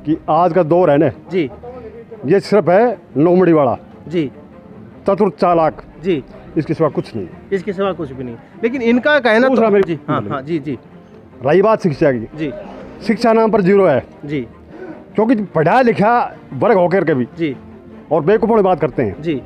कि आज का दौर है ना जी ये सिर्फ है नौमड़ी वाला जी चतुर चालाक, जी, इसके सिवा कुछ नहीं। इसके सिवा कुछ भी नहीं। लेकिन इनका कहना दूसरा तो मेरे- जी हाँ हाँ जी जी रही बात शिक्षा की, जी शिक्षा नाम पर जीरो है, जी क्योंकि पढ़ा लिखा वर्ग होकर के भी जी और बेवकूफ़ों की बात करते हैं। जी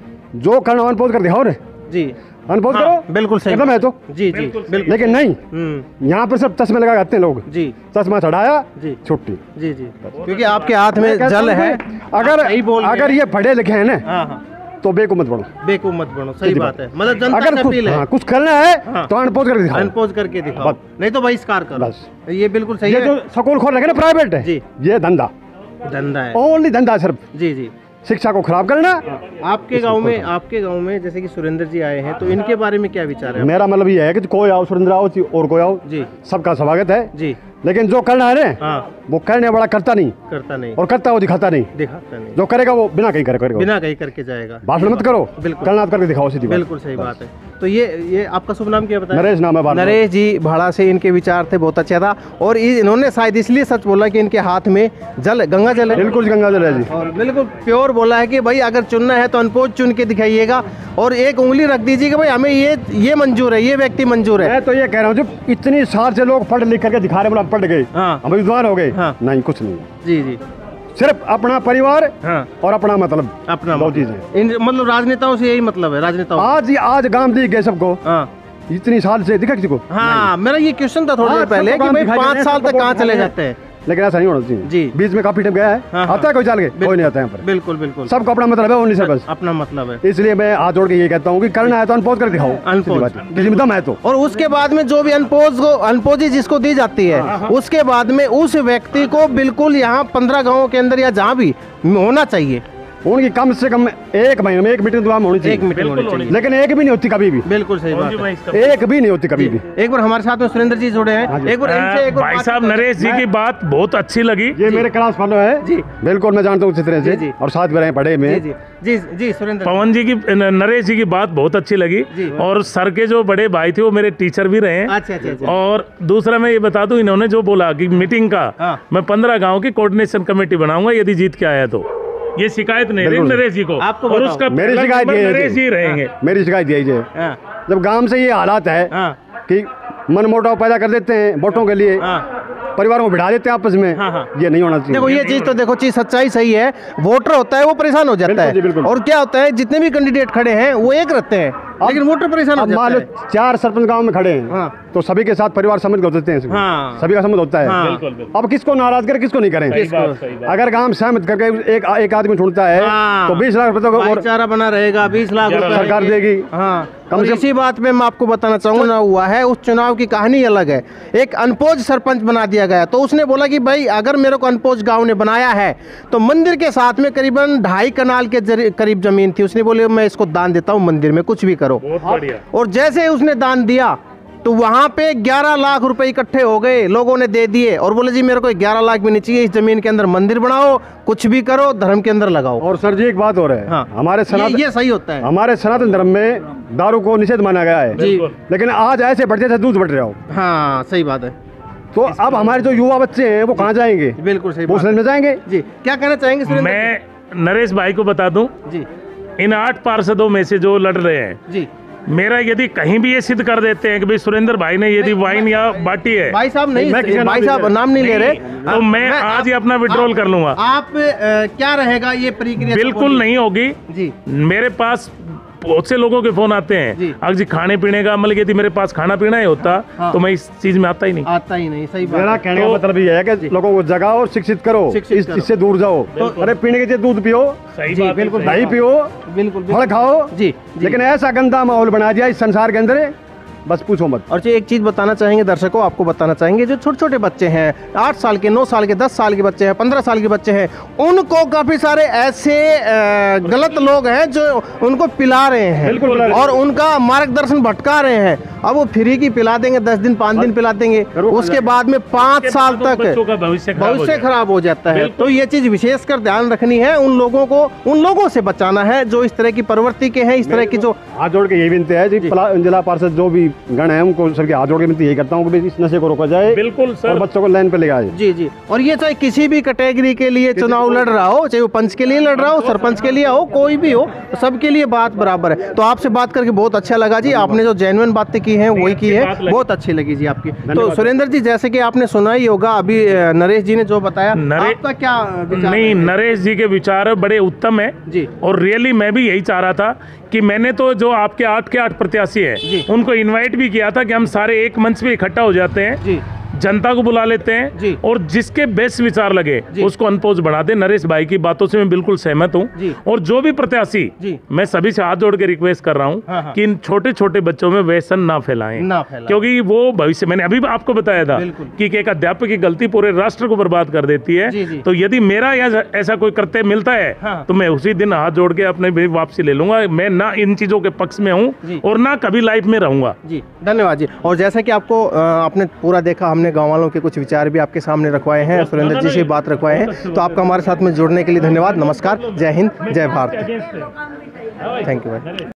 जो करना अनपोज कर दिखाओ रे, जी अनपोज हाँ, करो, बिल्कुल सही एकदम है तो। जी जी बिल्कुल। लेकिन नहीं, यहाँ पर सब चश्मे लगा आते हैं लोग, जी चश्मा चढ़ाया जी छुट्टी। जी जी, क्योंकि आपके हाथ में मैं जल कहता है। हूँ कि अगर ये पढ़े लिखे हैं ना हाँ हाँ, तो बेवकूफ मत बनो, बेवकूफ मत बनो, सही बात है। मतलब जनता अगर से अपील है, कुछ करना है हाँ। तो अनपोज करके दिखाओ, अनपोज करके दिखाओ, बस। नहीं तो बहिष्कार करो। बस। ये बिल्कुल सही ये है। जो स्कूल खोल रखे ना प्राइवेट है जी। ये धंधा, धंधा है। ओनली धंधा, सिर्फ जी जी। शिक्षा को खराब करना। आपके गांव में जैसे कि सुरेंद्र जी आए हैं, तो इनके बारे में क्या विचार है? मेरा मतलब ये है कि कोई आओ, सुरेंद्र आओ और कोई आओ, जी सबका स्वागत है। जी लेकिन जो करना है ना हाँ, वो करने वाला करता नहीं, करता नहीं, और करता वो दिखाता नहीं। दिखाता नहीं, जो करेगा वो बिना कहीं करेगा, बिना कहीं करके जाएगा। भाषण मत करो, बिल्कुल। करना करके दिखाओ, सीधी बात। बिल्कुल सही बात है। तो ये आपका शुभ नाम क्या बताया? नरेश नाम है। नरेश जी भाड़ा से इनके विचार थे, बहुत अच्छा था। और इन्होंने शायद इसलिए सच बोला कि इनके हाथ में जल, गंगा जल है। बिल्कुल गंगा जल है जी, और बिल्कुल प्योर बोला है कि भाई अगर चुनना है तो अनपोज चुन के दिखाइएगा, और एक उंगली रख दीजिए कि भाई हमें ये मंजूर है, ये व्यक्ति मंजूर है। मैं तो ये कह रहा हूँ, जो इतनी साल से लोग पढ़ लिख करके दिखा रहे, बोला हम पढ़ गए, हाँ। हम विद्वान हो गए, हाँ। नहीं कुछ नहीं, जी जी, सिर्फ अपना परिवार हाँ, और अपना मतलब, अपना बहुत चीजें। मतलब राजनेताओं से यही मतलब है, राजनेताओं। आज गांव दी गए सबको, हाँ इतनी साल से दिखा किसी को? हाँ, मेरा ये क्वेश्चन था थोड़ी देर पहले कि भाई 5 साल तक कहाँ चले जाते हैं। लेकिन ऐसा नहीं होना चाहिए जी। बीच में काफी टाइम गया है, हाँ, हाँ। आता है कोई चाल के? कोई नहीं आता है यहाँ पर, बिल्कुल बिल्कुल, सबको अपना मतलब है, ओनली बस अपना मतलब है। इसलिए मैं हाथ जोड़ के ये कहता हूँ कि करना है तो अनपोज कर दिखाओ, अनपोज। सीधी बात है। किसी में दम है तो। और उसके बाद में जो भी अनपोजी जिसको दी जाती है, उसके बाद में उस व्यक्ति को बिल्कुल यहाँ 15 गाँवों के अंदर या जहाँ भी होना चाहिए, उनकी कम से कम एक महीने में एक मीटिंग दुआ में होनी चाहिए, एक मीटिंग होनी चाहिए। लेकिन एक भी नहीं होती कभी भी, बिल्कुल सही बात है। एक भी नहीं होती कभी भी। एक बार हमारे साथ में सुरेंद्र जी जुड़े हैं, एक बार इनसे एक बार भाई बात साहब, करते हैं। नरेश जी की बात बहुत अच्छी लगी। ये मेरे क्लास फॉलो है जी। बिल्कुल, मैं जानता हूँ अच्छी तरह जी, से, जी। और साथ में रहे पढ़े में। जी जी जी जी, सुरेंद्र पवन जी की, नरेश जी की बात बहुत अच्छी लगी। जी। और सर के जो बड़े भाई थे वो मेरे टीचर भी रहे हैं। अच्छा अच्छा अच्छा। और दूसरा मैं ये बता दूं, इन्होंने जो बोला कि मीटिंग का, हाँ। मैं 15 गांव की कोऑर्डिनेशन कमेटी बनाऊंगा यदि जीत के आया तो। ये शिकायत नहीं रही बिल्कुल। नरेश जी को, आपको और बताओ। उसका मेरी पहला शिकायत नंबर ये है नरेश जी। जी रहेंगे। मेरी शिकायत यही है, हाँ जब गांव से ये हालात है हाँ कि मनमुटाव पैदा कर देते हैं वोटों के लिए, हाँ परिवारों को बिठा देते हैं आपस में, हाँ, हाँ। ये नहीं होना चाहिए। देखो ये चीज तो देखो, चीज सच्चाई सही है। वोटर होता है वो परेशान हो जाता बिल्कुल जी, है, बिल्कुल। और क्या होता है जितने भी कैंडिडेट खड़े हैं वो एक रहते हैं, लेकिन वोटर परेशान हो अब मान जाता लो है। 4 सरपंच गांव में खड़े हैं, हाँ। तो सभी के साथ परिवार सम्मत होते हैं, हाँ। सभी का सम्मत होता है। हाँ। बिल्कुल बिल्कुल, अब किसको नाराज करें, किसको नहीं करें? सही बात, सही बात। अगर गांव सहमत करके एक आदमी छोड़ता है हाँ। तो 20 लाख रुपए तो और भाईचारा बना रहेगा, 20 लाख रुपए सरकार रहेंगे। देगी। हाँ, कम और से- इसी बात में मैं आपको बताना चाहूंगा, ना हुआ है उस चुनाव की कहानी अलग है। एक अनपोज सरपंच बना दिया गया, तो उसने बोला कि भाई अगर मेरे को अनपोज गांव ने बनाया है तो मंदिर के साथ में करीबन 2.5 कनाल के करीब जमीन थी, उसने बोले मैं इसको दान देता हूँ मंदिर में, कुछ भी करो। बहुत बढ़िया। और जैसे उसने दान दिया तो वहां पे 11 लाख रुपए इकट्ठे हो गए, लोगों ने दे दिए और बोले जी मेरे को 11 लाख भी नहीं चाहिए, इस जमीन के अंदर मंदिर बनाओ, कुछ भी करो, धर्म के अंदर लगाओ। और सर जी एक बात और है, हाँ। हमारे सनातन ये सही होता है। हमारे सनातन धर्म में दारू को निषेध माना गया है, जी। लेकिन आज ऐसे बढ़ते थे दूध बढ़ रहे हो, हाँ सही बात है, तो अब हमारे जो युवा बच्चे हैं वो कहाँ जाएंगे? बिल्कुल सही वो बात में जाएंगे। जी। क्या कहना चाहेंगे सुरेंद्र मैं नरेश भाई को बता दूं, जी? इन 8 पार्षदों में से जो लड़ रहे हैं, जी मेरा यदि कहीं भी ये सिद्ध कर देते हैं कि भाई सुरेंद्र भाई ने यदि वाइन या बाटी है, भाई साहब नहीं, मैं किसी का नाम भाई नहीं साहब ले नाम नहीं ले रहे, तो मैं आज ही अपना विड्रॉल कर लूंगा। आप क्या रहेगा ये प्रक्रिया? बिल्कुल नहीं होगी। जी मेरे पास बहुत से लोगों के फोन आते जी। हैं, अगर जी खाने पीने का, मतलब यदि मेरे पास खाना पीना ही होता हाँ। तो मैं इस चीज में आता ही नहीं। आता ही नहीं, सही बात मेरा है। कहने का मतलब ये है कि लोगों को जगाओ, शिक्षित करो, शिक्षित करो। इससे दूर जाओ। अरे पीने के लिए दूध पियो, सही जी, बात है, बिल्कुल, सही दही बात। पियो, बिल्कुल फल खाओ, जी जी। लेकिन ऐसा गंदा माहौल बना दिया इस संसार के अंदर, बस पूछो मत। और जो एक चीज बताना चाहेंगे दर्शकों, आपको बताना चाहेंगे, जो छोटे छोटे बच्चे हैं, 8 साल के, 9 साल के, 10 साल के बच्चे हैं, 15 साल के बच्चे हैं, उनको काफी सारे ऐसे गलत लोग हैं जो उनको पिला रहे हैं बिल्कुल। और उनका मार्गदर्शन भटका रहे हैं। अब वो फ्री की पिला देंगे, 10 दिन 5 दिन पिला देंगे, उसके बाद में 5 साल तक बच्चों का भविष्य खराब हो जाता है। तो ये चीज विशेषकर ध्यान रखनी है, उन लोगों से बचाना है जो इस तरह की प्रवृत्ति के हैं, इस तरह की जो। हाथ जोड़ के यही विनती है जी, जिला पार्षद जो भी गण है उनको सबके हाथ जोड़ के विनती यही करता हूँ कि इस नशे को रोका जाए। बिल्कुल सर, और बच्चों को लाइन पे ले आए। जी जी। और ये चाहे किसी भी कैटेगरी के लिए चुनाव लड़ रहा हो, चाहे वो पंच के लिए लड़ रहा हो, सरपंच के लिए हो, कोई भी हो, सबके लिए बात बराबर है। तो आपसे बात करके बहुत अच्छा लगा जी, आपने जो जेन्युइन बातें की हैं वही की है, बहुत अच्छी लगी जी आपकी। तो सुरेंद्र जी, जैसे कि आपने सुना ही होगा अभी नरेश जी ने जो बताया, आपका क्या विचार? नहीं, नरेश जी के विचार बड़े उत्तम है जी। और रियली मैं भी यही चाह रहा था कि मैंने तो जो आपके 8 के 8 प्रत्याशी है उनको इनवाइट भी किया था कि हम सारे एक मंच पे इकट्ठा हो जाते हैं जी, जनता को बुला लेते हैं जी। और जिसके बेस्ट विचार लगे उसको अनपोज बना दे। नरेश भाई की बातों से मैं बिल्कुल सहमत हूँ। और जो भी प्रत्याशी, मैं सभी से हाथ जोड़ के रिक्वेस्ट कर रहा हूँ कि इन छोटे छोटे बच्चों में व्यसन ना फैलाएं, क्योंकि वो भविष्य, मैंने अभी आपको बताया था कि एक अध्यापक की गलती पूरे राष्ट्र को बर्बाद कर देती है। तो यदि मेरा ऐसा कोई कर्तव्य मिलता है तो मैं उसी दिन हाथ जोड़ के अपने वापसी ले लूंगा। मैं ना इन चीजों के पक्ष में हूँ और ना कभी लाइफ में रहूंगा। जी, धन्यवाद जी। और जैसा कि आपको आपने पूरा देखा, हमने गांव वालों के कुछ विचार भी आपके सामने रखवाए हैं, सुरेंद्र जी से बात रखवाए हैं। तो आपका हमारे साथ में जुड़ने के लिए धन्यवाद। नमस्कार, जय हिंद, जय भारत। थैंक यू भाई।